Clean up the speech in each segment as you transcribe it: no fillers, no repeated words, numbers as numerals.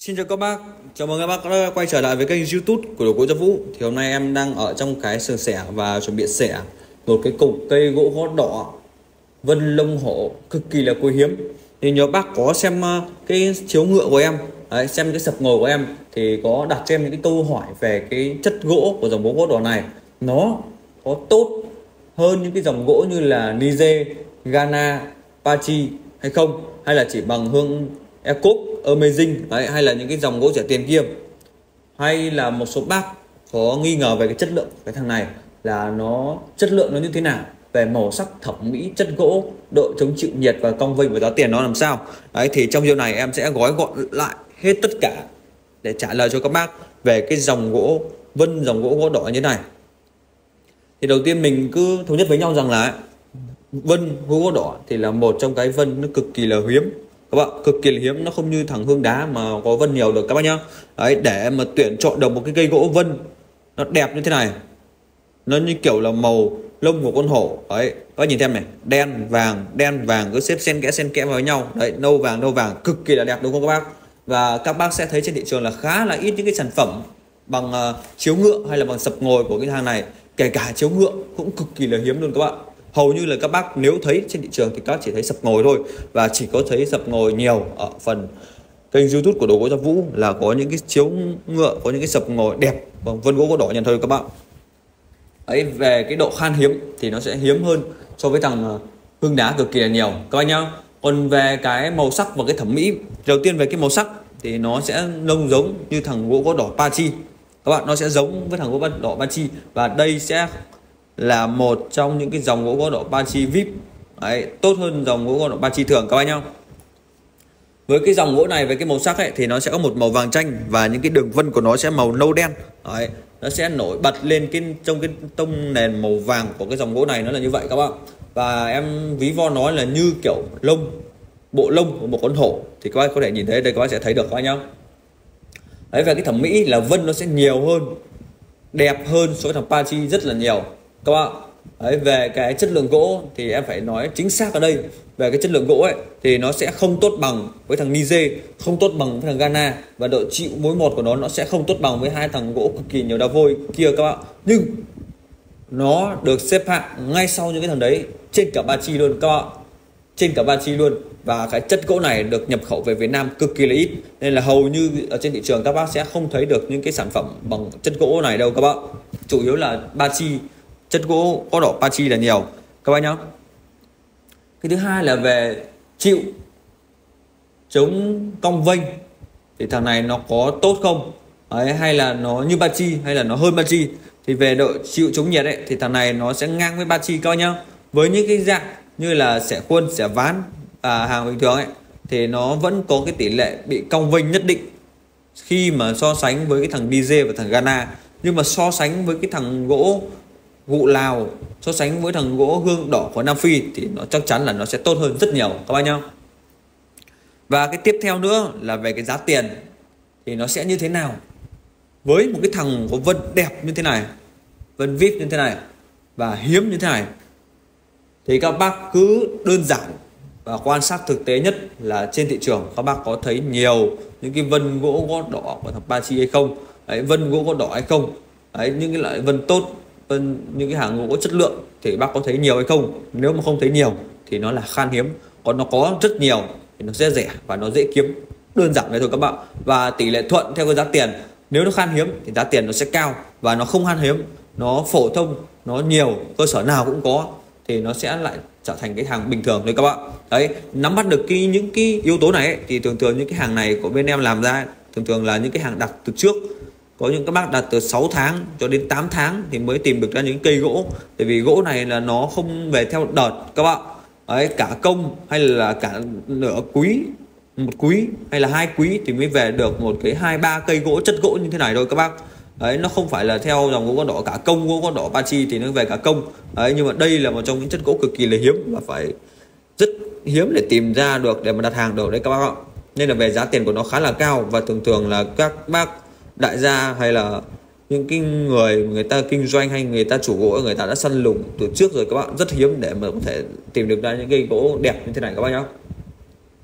Xin chào các bác, chào mừng các bác đã quay trở lại với kênh YouTube của Đồ Gỗ Gia Vũ. Thì hôm nay em đang ở trong cái xưởng xẻ và chuẩn bị xẻ một cái cục cây gỗ gót đỏ vân lông hổ cực kỳ là quý hiếm. Thì nhớ bác có xem cái chiếu ngựa của em, đấy, xem cái sập ngồi của em thì có đặt cho em những cái câu hỏi về cái chất gỗ của dòng gỗ gót đỏ này, nó có tốt hơn những cái dòng gỗ như là Niger, Ghana, Pachi hay không, hay là chỉ bằng hương Ecop, Amazing đấy, hay là những cái dòng gỗ rẻ tiền kia. Hay là một số bác có nghi ngờ về cái chất lượng cái thằng này, là nó chất lượng nó như thế nào, về màu sắc, thẩm mỹ, chất gỗ, độ chống chịu nhiệt và cong vênh và giá tiền nó làm sao. Đấy thì trong video này em sẽ gói gọn lại hết tất cả để trả lời cho các bác về cái dòng gỗ vân, dòng gỗ đỏ như thế này. Thì đầu tiên mình cứ thống nhất với nhau rằng là vân gỗ đỏ thì là một trong cái vân nó cực kỳ là hiếm các bạn, cực kỳ là hiếm. Nó không như thằng hương đá mà có vân nhiều được các bác nhá. Đấy, để mà tuyển chọn được một cái cây gỗ vân nó đẹp như thế này, nó như kiểu là màu lông của con hổ đấy, các bác nhìn xem này, đen vàng cứ xếp xen kẽ vào nhau đấy, nâu vàng cực kỳ là đẹp đúng không các bác. Và các bác sẽ thấy trên thị trường là khá là ít những cái sản phẩm bằng chiếu ngựa hay là bằng sập ngồi của cái hàng này. Kể cả chiếu ngựa cũng cực kỳ là hiếm luôn các bạn. Hầu như là các bác nếu thấy trên thị trường thì các bác chỉ thấy sập ngồi thôi, và chỉ có thấy sập ngồi nhiều ở phần kênh YouTube của Đồ Gỗ Gia Vũ là có những cái chiếu ngựa, có những cái sập ngồi đẹp bằng vân gỗ gót đỏ nhận thôi các bạn. Ấy, về cái độ khan hiếm thì nó sẽ hiếm hơn so với thằng hương đá cực kỳ là nhiều các bác nhá. Còn về cái màu sắc và cái thẩm mỹ, đầu tiên về cái màu sắc thì nó sẽ nông giống như thằng gỗ gót đỏ Pachi các bạn, nó sẽ giống với thằng gỗ gót đỏ Pachi, và đây sẽ là một trong những cái dòng gỗ gót đỏ Pachi VIP đấy, tốt hơn dòng gỗ gót đỏ Pachi thường các bác nhá. Với cái dòng gỗ này, với cái màu sắc ấy, thì nó sẽ có một màu vàng chanh và những cái đường vân của nó sẽ màu nâu đen đấy, nó sẽ nổi bật lên trong cái tông nền màu vàng của cái dòng gỗ này, nó là như vậy các bạn. Và em ví von nói là như kiểu bộ lông của một con hổ, thì các bác có thể nhìn thấy đây, các bác sẽ thấy được các bác nhá. Đấy, về cái thẩm mỹ là vân nó sẽ nhiều hơn, đẹp hơn so với thằng Pachi rất là nhiều các bạn. Đấy, về cái chất lượng gỗ thì em phải nói chính xác ở đây, về cái chất lượng gỗ ấy thì nó sẽ không tốt bằng với thằng Niger, không tốt bằng với thằng Ghana, và độ chịu mối một của nó sẽ không tốt bằng với hai thằng gỗ cực kỳ nhiều đá vôi kia các bạn. Nhưng nó được xếp hạng ngay sau những cái thằng đấy, trên cả Pachi luôn các bạn, trên cả Pachi luôn. Và cái chất gỗ này được nhập khẩu về Việt Nam cực kỳ là ít, nên là hầu như ở trên thị trường các bác sẽ không thấy được những cái sản phẩm bằng chất gỗ này đâu các bạn. Chủ yếu là Pachi, chất gỗ có đỏ Pachi là nhiều các bác nhá. Cái thứ hai là về chịu chống cong vênh thì thằng này nó có tốt không đấy, hay là nó như Pachi hay là nó hơn Pachi. Thì về độ chịu chống nhiệt ấy thì thằng này nó sẽ ngang với Pachi các bác nhá. Với những cái dạng như là xẻ khuôn, xẻ ván và hàng bình thường ấy thì nó vẫn có cái tỷ lệ bị cong vênh nhất định khi mà so sánh với cái thằng Niger và thằng Ghana. Nhưng mà so sánh với cái thằng gỗ gụ Lào, so sánh với thằng gỗ hương đỏ của Nam Phi thì nó chắc chắn là nó sẽ tốt hơn rất nhiều các bác nhá. Và cái tiếp theo nữa là về cái giá tiền thì nó sẽ như thế nào. Với một cái thằng có vân đẹp như thế này, vân VIP như thế này và hiếm như thế này, thì các bác cứ đơn giản và quan sát thực tế nhất là trên thị trường các bác có thấy nhiều những cái vân gỗ gót đỏ của thằng Pachi hay không đấy, vân gỗ gót đỏ hay không đấy, những cái loại vân tốt, những cái hàng gỗ chất lượng thì bác có thấy nhiều hay không. Nếu mà không thấy nhiều thì nó là khan hiếm, còn nó có rất nhiều thì nó sẽ rẻ và nó dễ kiếm, đơn giản vậy thôi các bạn. Và tỷ lệ thuận theo cái giá tiền, nếu nó khan hiếm thì giá tiền nó sẽ cao, và nó không khan hiếm, nó phổ thông, nó nhiều, cơ sở nào cũng có thì nó sẽ lại trở thành cái hàng bình thường đấy các bạn. Đấy, nắm bắt được những cái yếu tố này ấy, thì thường những cái hàng này của bên em làm ra thường là những cái hàng đặt từ trước. Có những các bác đặt từ 6 tháng cho đến 8 tháng thì mới tìm được ra những cây gỗ. Tại vì gỗ này là nó không về theo đợt các bạn. Đấy, cả công hay là cả nửa quý, một quý hay là 2 quý thì mới về được một cái 2-3 cây gỗ chất gỗ như thế này thôi các bác. Đấy, nó không phải là theo dòng gỗ đỏ cả công, gỗ đỏ Pachi thì nó về cả công. Đấy, nhưng mà đây là một trong những chất gỗ cực kỳ là hiếm và phải rất hiếm để tìm ra được để mà đặt hàng được đấy các bác ạ. Nên là về giá tiền của nó khá là cao, và thường là các bác đại gia hay là những cái người ta kinh doanh hay người ta chủ gỗ, người ta đã săn lùng từ trước rồi các bạn, rất hiếm để mà có thể tìm được ra những cây gỗ đẹp như thế này các bác nhá.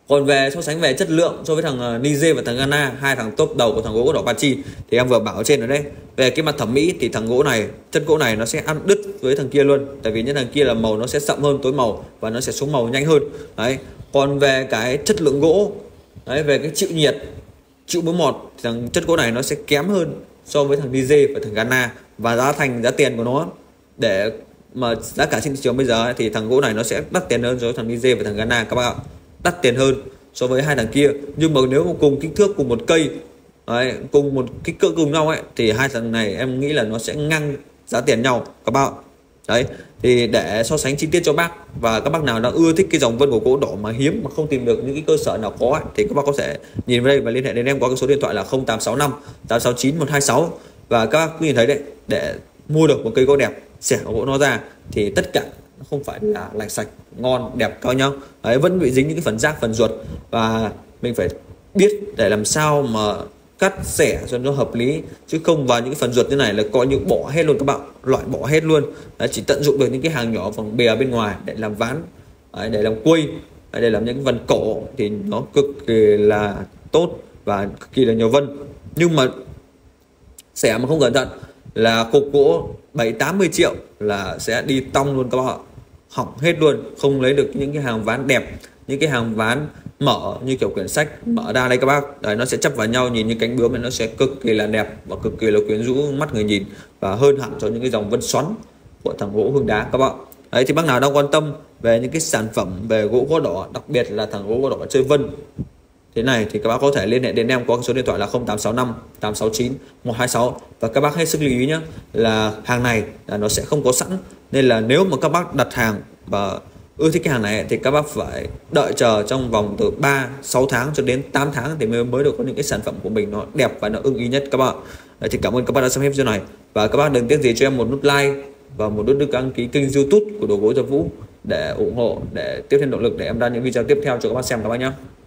Còn về so sánh về chất lượng so với thằng Niger và thằng Ghana, hai thằng top đầu của thằng gỗ đỏ Pachi, thì em vừa bảo ở trên rồi đấy. Về cái mặt thẩm mỹ thì thằng gỗ này, chất gỗ này nó sẽ ăn đứt với thằng kia luôn, tại vì những thằng kia là màu nó sẽ sậm hơn, tối màu và nó sẽ xuống màu nhanh hơn đấy. Còn về cái chất lượng gỗ đấy, về cái chịu nhiệt, chịu mối mọt thì thằng chất gỗ này nó sẽ kém hơn so với thằng Niger và thằng Ghana. Và giá tiền của nó, để mà giá cả trên thị trường bây giờ ấy, thì thằng gỗ này nó sẽ đắt tiền hơn so với thằng Niger và thằng Ghana các bạn ạ, đắt tiền hơn so với hai thằng kia. Nhưng mà nếu mà cùng kích thước, cùng một cây đấy, cùng một kích cỡ cùng nhau ấy, thì hai thằng này em nghĩ là nó sẽ ngang giá tiền nhau các bạn. Đấy thì để so sánh chi tiết cho bác, và các bác nào đang ưa thích cái dòng vân của gỗ đỏ mà hiếm mà không tìm được những cái cơ sở nào có ấy, thì các bác có thể nhìn vào đây và liên hệ đến em qua cái số điện thoại là 0865 869 126. Và các bác cứ nhìn thấy đấy, để mua được một cây gỗ đẹp, xẻ gỗ nó ra thì tất cả nó không phải là lành sạch, ngon, đẹp cao nhau đấy, vẫn bị dính những cái phần rác, phần ruột, và mình phải biết để làm sao mà cắt xẻ cho nó hợp lý, chứ không vào những cái phần ruột như này là coi như bỏ hết luôn các bạn, loại bỏ hết luôn đấy, chỉ tận dụng được những cái hàng nhỏ phần bìa bên ngoài để làm ván đấy, để làm quây đấy, để làm những cái vân cổ thì nó cực kỳ là tốt và cực kỳ là nhiều vân. Nhưng mà xẻ mà không cẩn thận là cục gỗ 7-80 triệu là sẽ đi tong luôn các bạn ạ, hỏng hết luôn, không lấy được những cái hàng ván đẹp, những cái hàng ván mở như kiểu quyển sách mở ra đây các bác đấy, nó sẽ chấp vào nhau, nhìn như cánh bướm, nó sẽ cực kỳ là đẹp và cực kỳ là quyến rũ mắt người nhìn, và hơn hẳn cho những cái dòng vân xoắn của thằng gỗ hương đá các bạn. Đấy thì bác nào đang quan tâm về những cái sản phẩm về gỗ đỏ, đặc biệt là thằng gỗ đỏ chơi vân thế này, thì các bác có thể liên hệ đến em qua số điện thoại là 0865 869 126. Và các bác hết sức lưu ý nhé, là hàng này là nó sẽ không có sẵn, nên là nếu mà các bác đặt hàng và ưa thích cái hàng này thì các bác phải đợi chờ trong vòng từ 3-6 tháng cho đến 8 tháng thì mới được có những cái sản phẩm của mình nó đẹp và nó ưng ý nhất các bạn. Đấy, thì cảm ơn các bác đã xem hết video này, và các bác đừng tiếc gì cho em một nút like và một nút đăng ký kênh YouTube của Đồ Gỗ Gia Vũ để ủng hộ, để tiếp thêm động lực để em ra những video tiếp theo cho các bác xem các bác nhé.